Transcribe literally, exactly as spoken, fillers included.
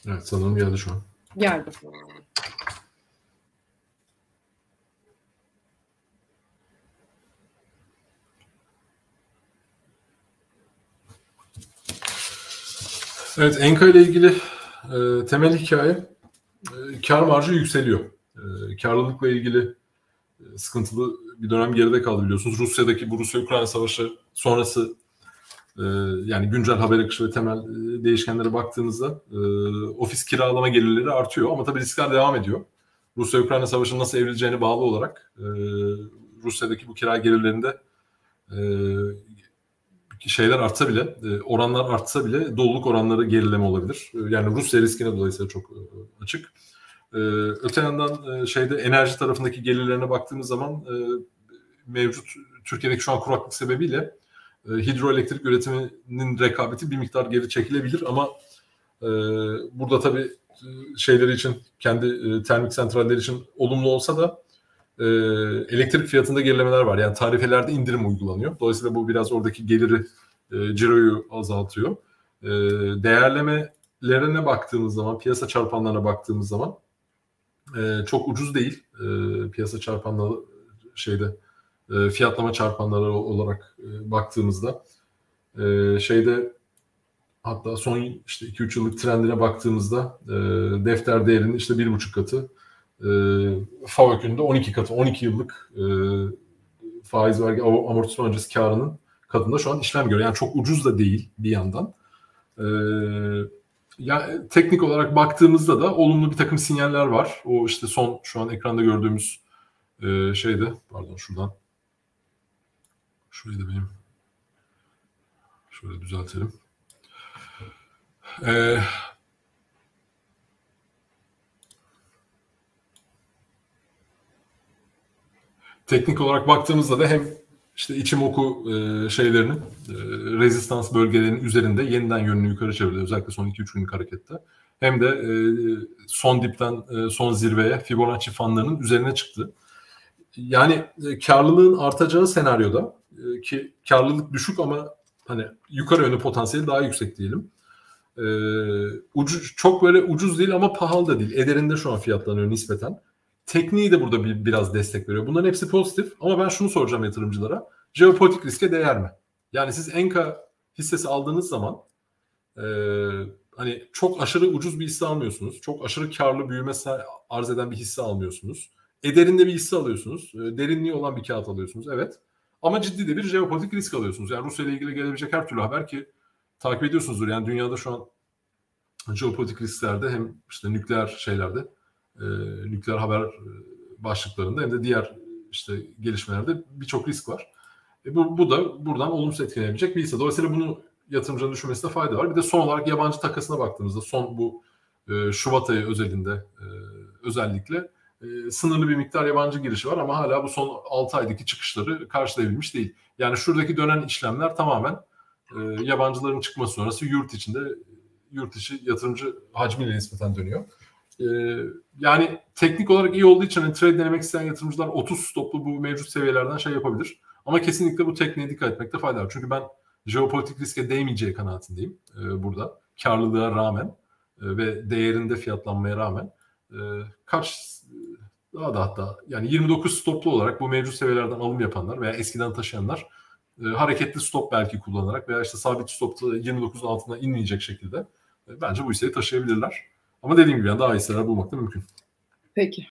Evet, sanırım geldi şu an. Geldi. Evet, Enka ile ilgili e, temel hikaye e, kar marjı yükseliyor. E, karlılıkla ilgili e, sıkıntılı bir dönem geride kaldı biliyorsunuz. Rusya'daki bu Rusya-Ukrayna savaşı sonrası e, yani güncel haber akışı ve temel e, değişkenlere baktığınızda e, ofis kiralama gelirleri artıyor ama tabii riskler devam ediyor. Rusya-Ukrayna savaşının nasıl evrileceğine bağlı olarak e, Rusya'daki bu kira gelirlerinde e, şeyler artsa bile, oranlar artsa bile doluluk oranları gerileme olabilir. Yani Rusya riskine dolayısıyla çok açık. Öte yandan şeyde enerji tarafındaki gelirlerine baktığımız zaman mevcut Türkiye'deki şu an kuraklık sebebiyle hidroelektrik üretiminin rekabeti bir miktar geri çekilebilir ama burada tabii şeyleri için, kendi termik santraller için olumlu olsa da elektrik fiyatında gerilemeler var. Yani tarifelerde indirim uygulanıyor. Dolayısıyla bu biraz oradaki geliri, e, ciroyu azaltıyor. E, değerlemelerine baktığımız zaman, piyasa çarpanlarına baktığımız zaman e, çok ucuz değil. E, piyasa çarpanları şeyde e, fiyatlama çarpanları olarak e, baktığımızda e, şeyde hatta son işte iki üç yıllık trendine baktığımızda e, defter değerinin işte bir buçuk katı, E, FAVÖK'ün de on iki katı, on iki yıllık e, faiz vergi amortisman öncesi karının katında şu an işlem görüyor. Yani çok ucuz da değil bir yandan. E, yani teknik olarak baktığımızda da olumlu bir takım sinyaller var. O işte son şu an ekranda gördüğümüz e, şeyde, pardon şuradan, şurayı da benim şöyle düzeltelim. Eee Teknik olarak baktığımızda da hem işte Ichimoku e, şeylerinin, e, rezistans bölgelerinin üzerinde yeniden yönünü yukarı çevirdi. Özellikle son iki üç günlük harekette. Hem de e, son dipten e, son zirveye Fibonacci fanlarının üzerine çıktı. Yani e, karlılığın artacağı senaryoda e, ki karlılık düşük ama hani yukarı yönlü potansiyeli daha yüksek diyelim. E, ucuz, çok böyle ucuz değil ama pahalı da değil. Ederinde şu an fiyatlanıyor nispeten. Tekniği de burada bir, biraz destek veriyor. Bunların hepsi pozitif ama ben şunu soracağım yatırımcılara. Jeopolitik riske değer mi? Yani siz Enka hissesi aldığınız zaman e, hani çok aşırı ucuz bir hisse almıyorsunuz. Çok aşırı karlı büyüme arz eden bir hisse almıyorsunuz. Ederinde bir hisse alıyorsunuz. E, derinliği olan bir kağıt alıyorsunuz. Evet. Ama ciddi de bir jeopolitik risk alıyorsunuz. Yani Rusya ile ilgili gelebilecek her türlü haber ki takip ediyorsunuzdur. Yani dünyada şu an jeopolitik risklerde hem işte nükleer şeylerde, e, nükleer haber başlıklarında hem de diğer işte gelişmelerde birçok risk var. E bu, bu da buradan olumsuz etkilenebilecek bir hisse. Dolayısıyla bunu yatırımcının düşünmesinde fayda var. Bir de son olarak yabancı takasına baktığımızda son bu e, Şubat ayı özelinde e, özellikle e, sınırlı bir miktar yabancı girişi var ama hala bu son altı aydaki çıkışları karşılayabilmiş değil. Yani şuradaki dönen işlemler tamamen e, yabancıların çıkması sonrası yurt içinde yurt içi yatırımcı hacmiyle nispeten dönüyor. Ee, yani teknik olarak iyi olduğu için hani trade denemek isteyen yatırımcılar otuz stoplu bu mevcut seviyelerden şey yapabilir. Ama kesinlikle bu tekniğe dikkat etmekte fayda var. Çünkü ben jeopolitik riske değmeyeceği kanaatindeyim e, burada. Karlılığa rağmen e, ve değerinde fiyatlanmaya rağmen e, kaç daha da hatta yani yirmi dokuz stoplu olarak bu mevcut seviyelerden alım yapanlar veya eskiden taşıyanlar e, hareketli stop belki kullanarak veya işte sabit stopta yirmi dokuzun altına inmeyecek şekilde e, bence bu hisseyi taşıyabilirler. Ama dediğim gibi yani daha hisseler bulmak da mümkün. Peki.